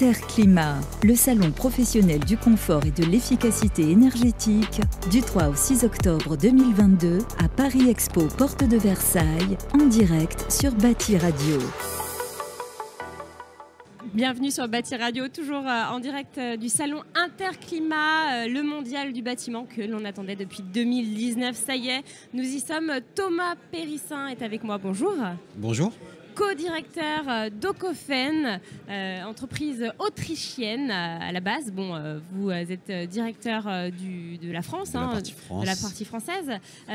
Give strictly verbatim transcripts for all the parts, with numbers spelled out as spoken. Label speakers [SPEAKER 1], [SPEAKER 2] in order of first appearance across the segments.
[SPEAKER 1] Interclimat, le salon professionnel du confort et de l'efficacité énergétique, du trois au six octobre deux mille vingt-deux à Paris Expo, porte de Versailles, en direct sur Bâti Radio.
[SPEAKER 2] Bienvenue sur Bâti Radio, toujours en direct du salon Interclimat, le mondial du bâtiment que l'on attendait depuis deux mille dix-neuf. Ça y est, nous y sommes. Thomas Périssin est avec moi. Bonjour.
[SPEAKER 3] Bonjour.
[SPEAKER 2] Co-directeur d'Okofen, euh, entreprise autrichienne à la base. Bon, euh, vous êtes directeur euh, du, de la France,
[SPEAKER 3] de,
[SPEAKER 2] hein,
[SPEAKER 3] la partie France.
[SPEAKER 2] de la partie française.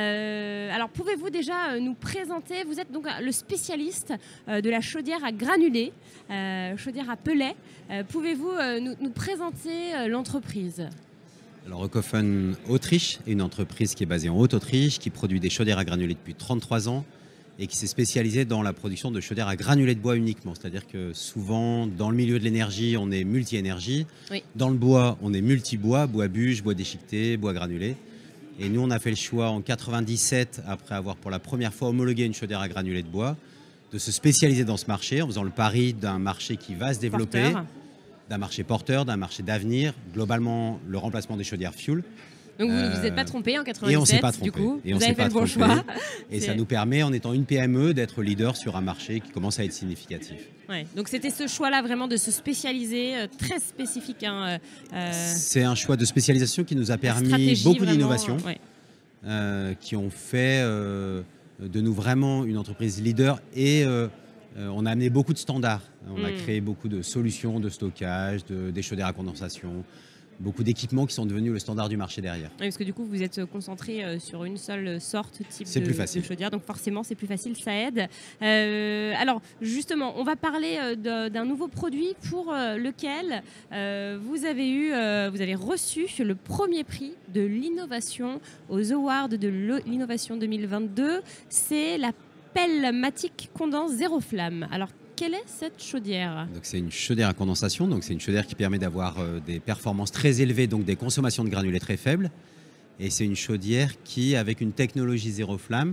[SPEAKER 2] Euh, alors, pouvez-vous déjà nous présenter? Vous êtes donc le spécialiste euh, de la chaudière à granulés, euh, chaudière à pellets. Euh, pouvez-vous euh, nous, nous présenter euh, l'entreprise?
[SPEAKER 3] Alors, Okofen Autriche est une entreprise qui est basée en Haute-Autriche, qui produit des chaudières à granulés depuis trente-trois ans. Et qui s'est spécialisé dans la production de chaudières à granulés de bois uniquement. C'est-à-dire que souvent, dans le milieu de l'énergie, on est multi-énergie. Oui. Dans le bois, on est multi-bois, bois bûche, bois déchiqueté, bois granulé. Et nous, on a fait le choix en quatre-vingt-dix-sept, après avoir pour la première fois homologué une chaudière à granulés de bois, de se spécialiser dans ce marché en faisant le pari d'un marché qui va se développer, porteur. d'un marché porteur, d'un marché d'avenir, globalement le remplacement des chaudières fuel.
[SPEAKER 2] Donc vous ne vous êtes pas trompé en quatre-vingt-dix-sept,
[SPEAKER 3] et on s'est pas trompé.
[SPEAKER 2] Du coup,
[SPEAKER 3] et on
[SPEAKER 2] vous avez fait le bon
[SPEAKER 3] trompé.
[SPEAKER 2] choix.
[SPEAKER 3] Et ça nous permet, en étant une P M E, d'être leader sur un marché qui commence à être significatif.
[SPEAKER 2] Ouais, donc c'était ce choix-là vraiment de se spécialiser, euh, très spécifique. Hein, euh,
[SPEAKER 3] C'est un choix de spécialisation qui nous a permis beaucoup d'innovations, ouais. euh, qui ont fait euh, de nous vraiment une entreprise leader et euh, euh, on a amené beaucoup de standards. On mmh. a créé beaucoup de solutions de stockage, de, des chaudières à condensation, beaucoup d'équipements qui sont devenus le standard du marché derrière. Oui,
[SPEAKER 2] parce que du coup, vous êtes concentré sur une seule sorte, type de, plus facile. de chaudière, donc forcément, c'est plus facile, ça aide. Euh, alors, justement, on va parler d'un nouveau produit pour lequel euh, vous avez eu, euh, vous avez reçu le premier prix de l'innovation aux Awards de l'innovation deux mille vingt-deux. C'est la Pellmatic Condense Zéro Flamme. Alors, quelle est cette chaudière?
[SPEAKER 3] C'est une chaudière à condensation, donc c'est une chaudière qui permet d'avoir euh, des performances très élevées, donc des consommations de granulés très faibles. Et c'est une chaudière qui, avec une technologie zéro flamme,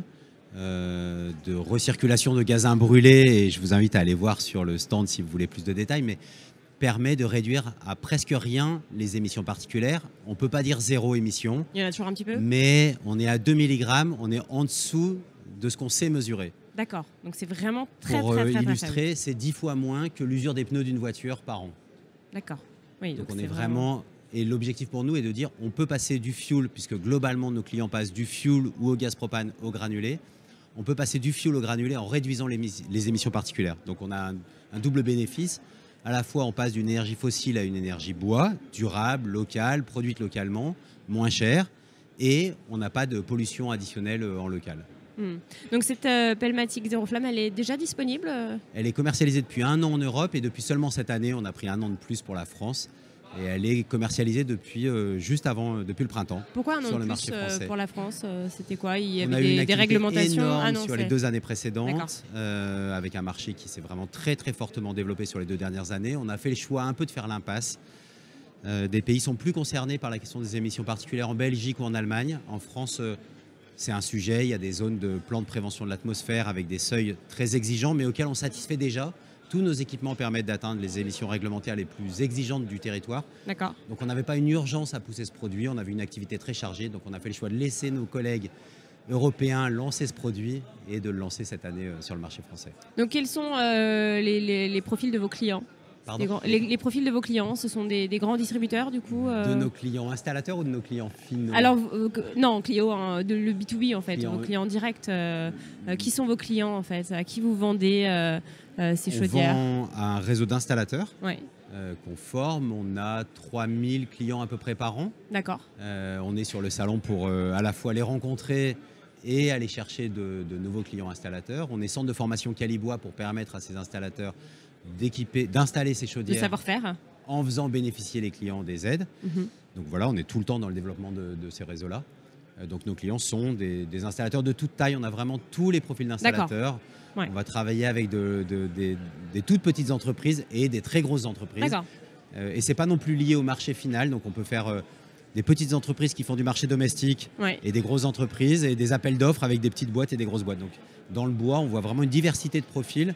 [SPEAKER 3] euh, de recirculation de gaz brûlés, et je vous invite à aller voir sur le stand si vous voulez plus de détails, mais permet de réduire à presque rien les émissions particulières. On ne peut pas dire zéro émission.
[SPEAKER 2] Il y en a toujours un petit peu.
[SPEAKER 3] Mais on est à deux milligrammes, on est en dessous de ce qu'on sait mesurer.
[SPEAKER 2] D'accord, donc c'est vraiment très,
[SPEAKER 3] Pour
[SPEAKER 2] très, très,
[SPEAKER 3] euh,
[SPEAKER 2] très
[SPEAKER 3] illustrer, c'est dix fois moins que l'usure des pneus d'une voiture par an.
[SPEAKER 2] D'accord. Oui,
[SPEAKER 3] donc,
[SPEAKER 2] donc
[SPEAKER 3] on est, est
[SPEAKER 2] vraiment...
[SPEAKER 3] vraiment... Et l'objectif pour nous est de dire on peut passer du fuel, puisque globalement nos clients passent du fuel ou au gaz propane au granulé. On peut passer du fuel au granulé en réduisant les, les émissions particulières. Donc on a un, un double bénéfice. À la fois, on passe d'une énergie fossile à une énergie bois, durable, locale, produite localement, moins chère, et on n'a pas de pollution additionnelle en local.
[SPEAKER 2] Mmh. Donc cette euh, Pellmatic Zéro Flamme, elle est déjà disponible?
[SPEAKER 3] Elle est commercialisée depuis un an en Europe et depuis seulement cette année, on a pris un an de plus pour la France. Et elle est commercialisée depuis euh, juste avant, euh, depuis le printemps.
[SPEAKER 2] Pourquoi un an
[SPEAKER 3] sur
[SPEAKER 2] de
[SPEAKER 3] le
[SPEAKER 2] plus
[SPEAKER 3] marché français.
[SPEAKER 2] pour la France? euh, C'était quoi? Il y
[SPEAKER 3] on
[SPEAKER 2] avait
[SPEAKER 3] a
[SPEAKER 2] des,
[SPEAKER 3] eu une
[SPEAKER 2] des réglementations
[SPEAKER 3] énorme sur les deux années précédentes,
[SPEAKER 2] euh,
[SPEAKER 3] avec un marché qui s'est vraiment très très fortement développé sur les deux dernières années. On a fait le choix un peu de faire l'impasse. Euh, des pays sont plus concernés par la question des émissions particulières en Belgique ou en Allemagne. En France, euh, c'est un sujet, il y a des zones de plan de prévention de l'atmosphère avec des seuils très exigeants, mais auxquels on satisfait déjà. Tous nos équipements permettent d'atteindre les émissions réglementaires les plus exigeantes du territoire.
[SPEAKER 2] D'accord.
[SPEAKER 3] Donc on n'avait pas une urgence à pousser ce produit, on avait une activité très chargée, donc on a fait le choix de laisser nos collègues européens lancer ce produit et de le lancer cette année sur le marché français.
[SPEAKER 2] Donc quels sont euh, les, les, les profils de vos clients?
[SPEAKER 3] Pardon
[SPEAKER 2] les, les profils de vos clients, ce sont des, des grands distributeurs du coup euh...
[SPEAKER 3] De nos clients installateurs ou de nos clients finaux?
[SPEAKER 2] Alors, euh, non, clients, hein, de, le B deux B en fait, clients, vos clients directs. Euh, euh, qui sont vos clients en fait? À qui vous vendez euh, euh, ces chaudières?
[SPEAKER 3] On vend à un réseau d'installateurs
[SPEAKER 2] ouais.
[SPEAKER 3] euh, qu'on forme. On a trois mille clients à peu près par an.
[SPEAKER 2] D'accord.
[SPEAKER 3] Euh, on est sur le salon pour euh, à la fois les rencontrer et aller chercher de, de nouveaux clients installateurs. On est centre de formation Calibois pour permettre à ces installateurs d'équiper, d'installer ces chaudières,
[SPEAKER 2] de savoir-faire,
[SPEAKER 3] en faisant bénéficier les clients des aides.
[SPEAKER 2] Mmh.
[SPEAKER 3] Donc voilà, on est tout le temps dans le développement de, de ces réseaux-là. Euh, donc nos clients sont des, des installateurs de toute taille. On a vraiment tous les profils d'installateurs. Ouais. On va travailler avec de, de, des, des toutes petites entreprises et des très grosses entreprises. Euh, et c'est pas non plus lié au marché final. Donc on peut faire euh, des petites entreprises qui font du marché domestique ouais. et des grosses entreprises et des appels d'offres avec des petites boîtes et des grosses boîtes. Donc dans le bois, on voit vraiment une diversité de profils.
[SPEAKER 2] Ouais.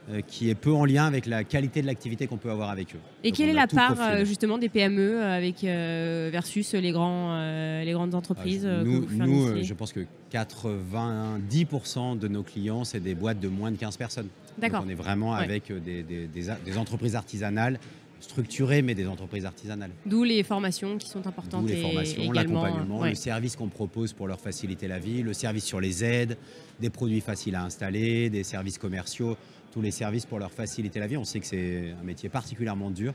[SPEAKER 3] euh, qui est peu en lien avec la qualité de l'activité qu'on peut avoir avec eux.
[SPEAKER 2] Et
[SPEAKER 3] Donc
[SPEAKER 2] quelle est la part
[SPEAKER 3] profil.
[SPEAKER 2] justement des P M E avec, euh, versus les, grands, euh, les grandes entreprises
[SPEAKER 3] ah,
[SPEAKER 2] euh,
[SPEAKER 3] Nous,
[SPEAKER 2] que vous
[SPEAKER 3] nous euh, je pense que quatre-vingt-dix pour cent de nos clients, c'est des boîtes de moins de quinze personnes.
[SPEAKER 2] D'accord.
[SPEAKER 3] Donc on est vraiment ouais. avec des, des, des, des entreprises artisanales, structurées, mais des entreprises artisanales.
[SPEAKER 2] D'où les formations qui sont importantes.
[SPEAKER 3] D'où les formations, l'accompagnement, ouais. le service qu'on propose pour leur faciliter la vie, le service sur les aides, des produits faciles à installer, des services commerciaux, tous les services pour leur faciliter la vie. On sait que c'est un métier particulièrement dur.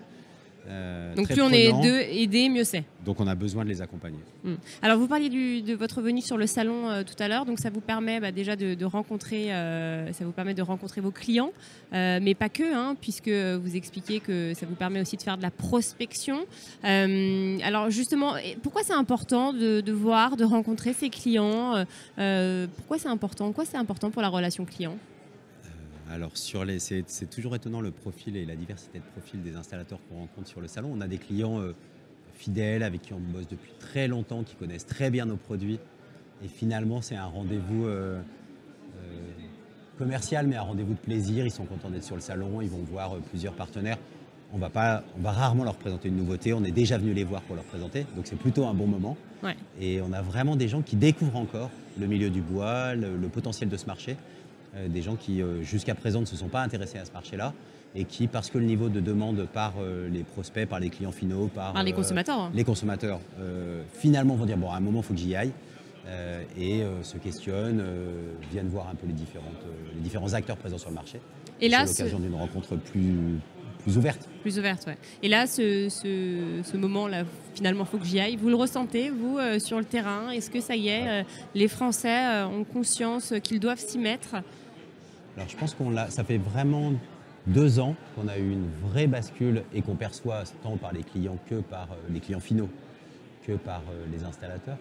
[SPEAKER 3] Euh,
[SPEAKER 2] Donc plus on est deux aidés, mieux c'est.
[SPEAKER 3] Donc on a besoin de les accompagner.
[SPEAKER 2] Mmh. Alors vous parliez du, de votre venue sur le salon euh, tout à l'heure, donc ça vous permet bah, déjà de, de rencontrer, euh, ça vous permet de rencontrer vos clients, euh, mais pas que, hein, puisque vous expliquez que ça vous permet aussi de faire de la prospection. Euh, alors justement, pourquoi c'est important de, de voir, de rencontrer ses clients euh, Pourquoi c'est important Pourquoi c'est important pour la relation client?
[SPEAKER 3] Alors, c'est toujours étonnant le profil et la diversité de profils des installateurs qu'on rencontre sur le salon. On a des clients euh, fidèles avec qui on bosse depuis très longtemps, qui connaissent très bien nos produits. Et finalement, c'est un rendez-vous euh, euh, commercial, mais un rendez-vous de plaisir. Ils sont contents d'être sur le salon, ils vont voir euh, plusieurs partenaires. On va, pas, on va rarement leur présenter une nouveauté. On est déjà venu les voir pour leur présenter. Donc, c'est plutôt un bon moment. Ouais. Et on a vraiment des gens qui découvrent encore le milieu du bois, le, le potentiel de ce marché. Euh, des gens qui, euh, jusqu'à présent, ne se sont pas intéressés à ce marché-là et qui, parce que le niveau de demande par euh, les prospects, par les clients finaux, par,
[SPEAKER 2] par les consommateurs,
[SPEAKER 3] euh, les consommateurs euh, finalement vont dire, bon, à un moment, il faut que j'y aille euh, et euh, se questionnent, euh, viennent voir un peu les, différentes, euh, les différents acteurs présents sur le marché.
[SPEAKER 2] Et là,
[SPEAKER 3] c'est l'occasion d'une rencontre plus, plus ouverte.
[SPEAKER 2] Plus ouverte, ouais. Et là, ce, ce, ce moment-là, finalement, il faut que j'y aille. Vous le ressentez, vous, euh, sur le terrain? Est-ce que ça y est, ouais. euh, les Français euh, ont conscience qu'ils doivent s'y mettre?
[SPEAKER 3] Alors je pense qu'on l'a, ça fait vraiment deux ans qu'on a eu une vraie bascule et qu'on perçoit tant par les clients que par les clients finaux, que par les installateurs,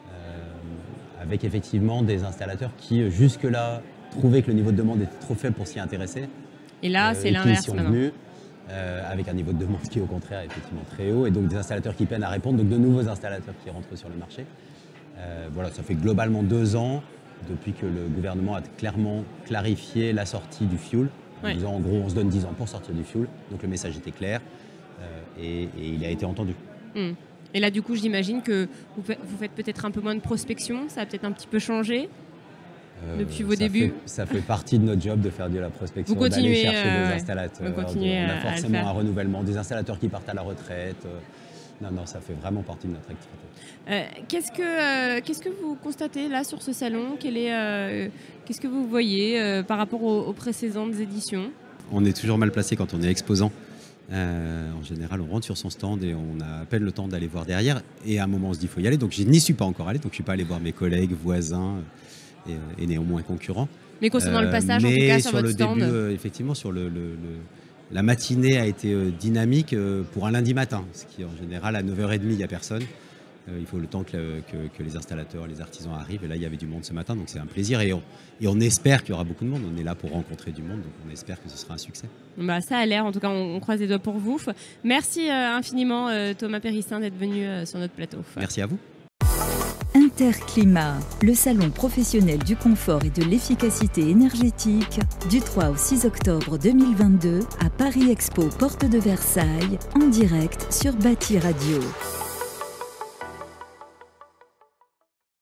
[SPEAKER 3] euh, avec effectivement des installateurs qui jusque-là trouvaient que le niveau de demande était trop faible pour s'y intéresser.
[SPEAKER 2] Et là, euh, c'est l'inverse.
[SPEAKER 3] Qui sont venus euh, avec un niveau de demande qui est au contraire effectivement très haut et donc des installateurs qui peinent à répondre, donc de nouveaux installateurs qui rentrent sur le marché. Euh, voilà, ça fait globalement deux ans. Depuis que le gouvernement a clairement clarifié la sortie du fioul, en disant en gros on se donne dix ans pour sortir du fioul, donc le message était clair euh, et, et il a été entendu.
[SPEAKER 2] Mmh. Et là du coup j'imagine que vous faites, vous faites peut-être un peu moins de prospection, ça a peut-être un petit peu changé euh, depuis vos
[SPEAKER 3] ça
[SPEAKER 2] débuts
[SPEAKER 3] fait, Ça fait partie de notre job de faire de la prospection, d'aller chercher euh, des installateurs.
[SPEAKER 2] Vous continuez
[SPEAKER 3] on a forcément
[SPEAKER 2] à
[SPEAKER 3] un renouvellement, des installateurs qui partent à la retraite. Euh, Non, non, ça fait vraiment partie de notre activité.
[SPEAKER 2] Euh, Qu'est-ce que, euh, qu'est-ce que vous constatez là sur ce salon? euh, Qu'est-ce que vous voyez euh, par rapport aux, aux précédentes éditions?
[SPEAKER 3] On est toujours mal placé quand on est exposant. Euh, en général, on rentre sur son stand et on a à peine le temps d'aller voir derrière. Et à un moment, on se dit qu'il faut y aller. Donc, je n'y suis pas encore allé. Donc, je ne suis pas allé voir mes collègues, voisins et, et néanmoins concurrents.
[SPEAKER 2] Mais concernant euh, le passage, en tout cas, sur, sur votre
[SPEAKER 3] le
[SPEAKER 2] stand
[SPEAKER 3] début, euh, effectivement, sur le... le, le La matinée a été euh, dynamique euh, pour un lundi matin, ce qui en général à neuf heures trente, il n'y a personne. Euh, il faut le temps que, que, que les installateurs, les artisans arrivent. Et là, il y avait du monde ce matin, donc c'est un plaisir. Et on, et on espère qu'il y aura beaucoup de monde. On est là pour rencontrer du monde, donc on espère que ce sera un succès.
[SPEAKER 2] Bah, ça a l'air, en tout cas, on, on croise les doigts pour vous. Merci euh, infiniment, euh, Thomas Périssin, d'être venu euh, sur notre plateau.
[SPEAKER 3] Merci à vous.
[SPEAKER 1] Interclimat, le salon professionnel du confort et de l'efficacité énergétique, du trois au six octobre deux mille vingt-deux à Paris Expo, porte de Versailles, en direct sur Bâti Radio.